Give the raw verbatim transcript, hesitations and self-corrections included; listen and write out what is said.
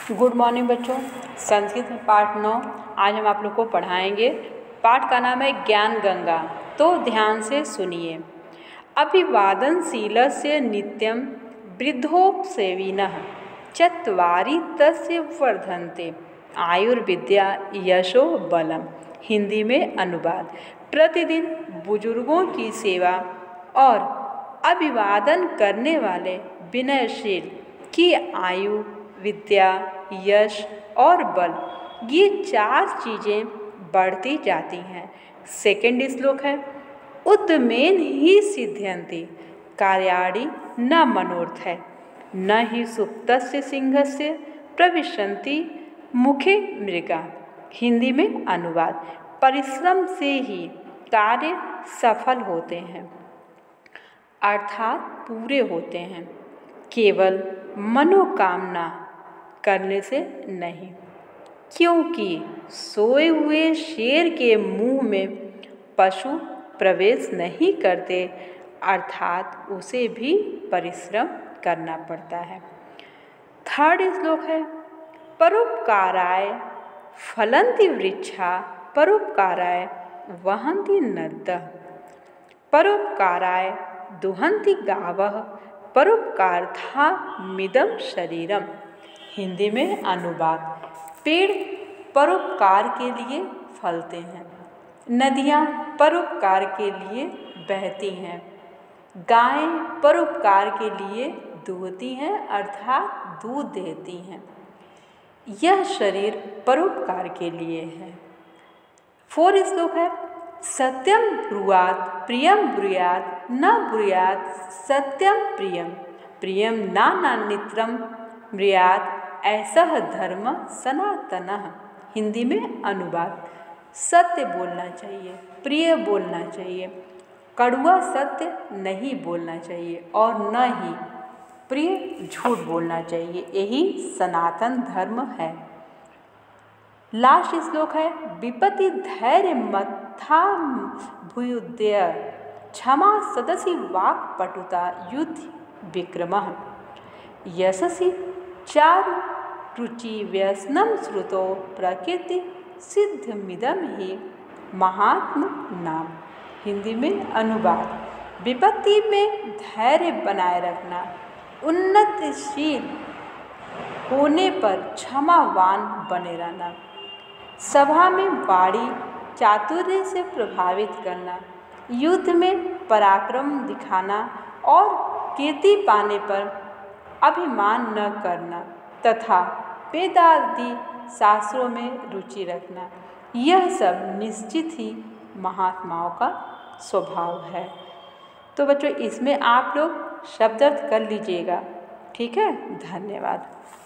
Good morning बच्चों। संस्कृत में पाठ नौ आज हम आप लोग को पढ़ाएंगे। पाठ का नाम है ज्ञान गंगा। तो ध्यान से सुनिए। अभिवादनशीलस्य नित्यं वृद्धोपसेविनः चत्वारि तस्य वर्धन्ते आयुर्विद्या यशो बलम। हिंदी में अनुवाद। प्रतिदिन बुजुर्गों की सेवा और अभिवादन करने वाले विनयशील की आयु, विद्या, यश और बल, ये चार चीज़ें बढ़ती जाती हैं। सेकंड श्लोक है, उद्यमेन ही सिद्ध्यन्ति कार्याणि न मनोर्थ न ही सुप्तस्य सिंहस्य प्रविशन्ति मुखे मृगा। हिंदी में अनुवाद। परिश्रम से ही कार्य सफल होते हैं, अर्थात पूरे होते हैं, केवल मनोकामना करने से नहीं। क्योंकि सोए हुए शेर के मुंह में पशु प्रवेश नहीं करते, अर्थात उसे भी परिश्रम करना पड़ता है। थर्ड श्लोक है, परोपकाराय फलन्ति वृक्षा परोपकाराय वहन्ति नद्यः परोपकाराय दुहन्ति गावः परोपकारार्थमिदं शरीरम। हिंदी में अनुवाद। पेड़ परोपकार के लिए फलते हैं, नदियाँ परोपकार के लिए बहती हैं, गायें परोपकार के लिए दूहती हैं, अर्थात दूध देती हैं। यह शरीर परोपकार के लिए है। फोर श्लोक है, सत्यम ब्रुयात् प्रियम ब्रुयात् न ब्रुयात् सत्यम प्रियम प्रियम नानानित्रम ब्रुयात् ऐसा धर्म सनातनः। हिंदी में अनुवाद। सत्य बोलना चाहिए, प्रिय बोलना चाहिए, कड़वा सत्य नहीं बोलना चाहिए और न ही प्रिय झूठ बोलना चाहिए। यही सनातन धर्म है। लास्ट श्लोक है, विपत्ति धैर्य मथा भूयुदय क्षमा सदसि वाक् पटुता युद्ध विक्रमः यशसि चारु रुचि व्यसनम श्रुतो प्रकृति सिद्धमिदम ही महात्म नाम। हिंदी में अनुवाद। विपत्ति में धैर्य बनाए रखना, उन्नतिशील होने पर क्षमावान बने रहना, सभा में वाणी चातुर्य से प्रभावित करना, युद्ध में पराक्रम दिखाना और कीर्ति पाने पर अभिमान न करना तथा वेदादि शास्त्रों में रुचि रखना, यह सब निश्चित ही महात्माओं का स्वभाव है। तो बच्चों, इसमें आप लोग शब्दार्थ कर लीजिएगा, ठीक है। धन्यवाद।